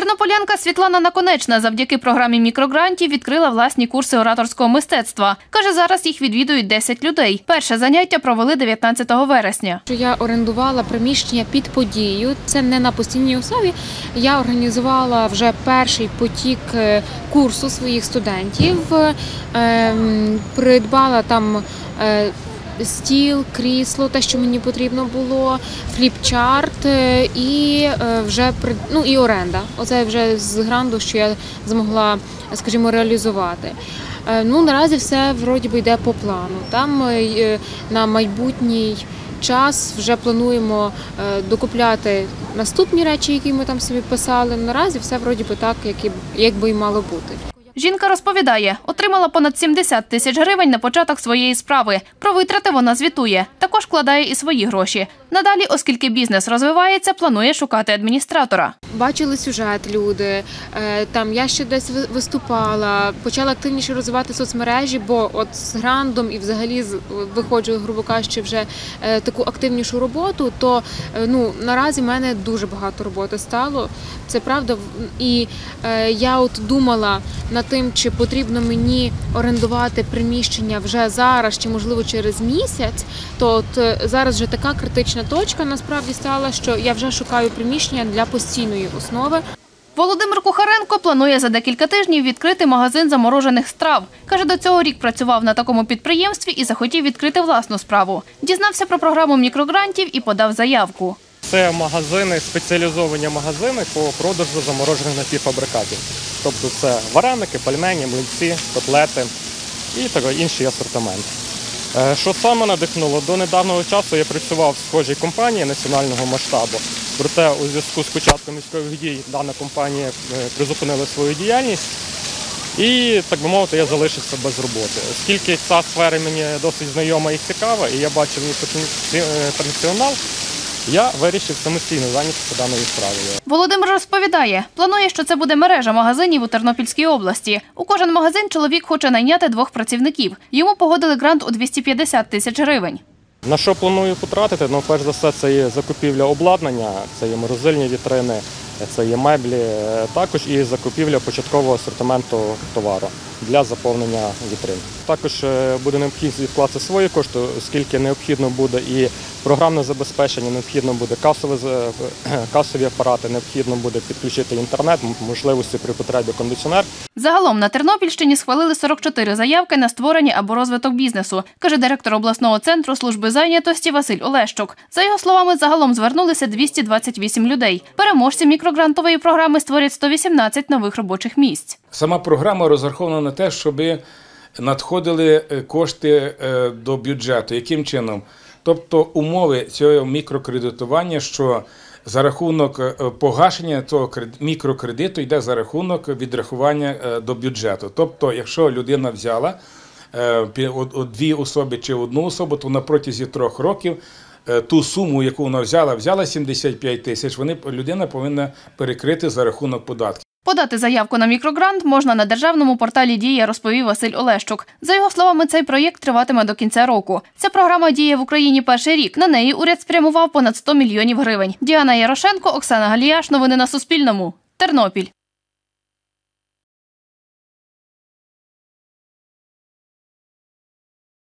Тернополянка Світлана Наконечна завдяки програмі мікрогрантів відкрила власні курси ораторського мистецтва. Каже, зараз їх відвідують 10 людей. Перше заняття провели 19 вересня. Я орендувала приміщення під подію, це не на постійній основі. Я організувала вже перший потік курсу своїх студентів, придбала там стіл, крісло, те, що мені потрібно було, фліпчарт і і оренда. Оце вже з гранту, що я змогла, скажімо, реалізувати. Наразі все вроді би йде по плану. Там на майбутній час вже плануємо докупляти наступні речі, які ми там собі писали. Наразі все вроді би так, як би і мало бути. Жінка розповідає, отримала понад 70 тисяч гривень на початок своєї справи. Про витрати вона звітує. Також вкладає і свої гроші. Надалі, оскільки бізнес розвивається, планує шукати адміністратора. Бачили сюжет люди, там я ще десь виступала, почала активніше розвивати соцмережі, бо от з грантом і взагалі виходжу, грубо кажучи, вже таку активнішу роботу, то наразі в мене дуже багато роботи стало, це правда. І я от думала над тим, чи потрібно мені орендувати приміщення вже зараз, чи можливо через місяць, то от зараз вже така критична точка насправді стала, що я вже шукаю приміщення для постійної основи. Володимир Кухаренко планує за декілька тижнів відкрити магазин заморожених страв. Каже, до цього рік працював на такому підприємстві і захотів відкрити власну справу. Дізнався про програму мікрогрантів і подав заявку. Це магазини, спеціалізовані магазини по продажу заморожених напівфабрикатів. Тобто це вареники, пельмені, млинці, котлети і інший асортимент. Що саме надихнуло? До недавнього часу я працював в схожій компанії національного масштабу. Проте у зв'язку з початком військових дій дана компанія призупинила свою діяльність і, так би мовити, я залишився без роботи. Оскільки ця сфера мені досить знайома і цікава, і я бачив її потенціал, я вирішив самостійно зайнятися даною справою. Володимир розповідає, планує, що це буде мережа магазинів у Тернопільській області. У кожен магазин чоловік хоче найняти 2 працівників. Йому погодили грант у 250 тисяч гривень. На що планую потратити? Перш за все, це є закупівля обладнання, це є морозильні вітрини, це є меблі, також і закупівля початкового асортименту товару для заповнення вітрин. Також буде необхідно вкласти свої кошти, оскільки необхідно буде і програмне забезпечення, необхідно буде касові апарати, необхідно буде підключити інтернет, можливості при потребі кондиціонер. Загалом на Тернопільщині схвалили 44 заявки на створення або розвиток бізнесу, каже директор обласного центру служби зайнятості Василь Олещук. За його словами, загалом звернулися 228 людей. Переможці мікрогрантової програми створять 118 нових робочих місць. Сама програма розрахована на те, щоб надходили кошти до бюджету. Яким чином? Тобто умови цього мікрокредитування, що за рахунок погашення цього мікрокредиту йде за рахунок відрахування до бюджету. Тобто, якщо людина взяла 2 особи чи 1 особу, то на протязі 3 років ту суму, яку вона взяла 75 тисяч, людина повинна перекрити за рахунок податків. Подати заявку на мікрогрант можна на державному порталі «Дія», розповів Василь Олещук. За його словами, цей проєкт триватиме до кінця року. Ця програма діє в Україні перший рік. На неї уряд спрямував понад 100 мільйонів гривень. Діана Ярошенко, Оксана Галіяш. Новини на Суспільному. Тернопіль.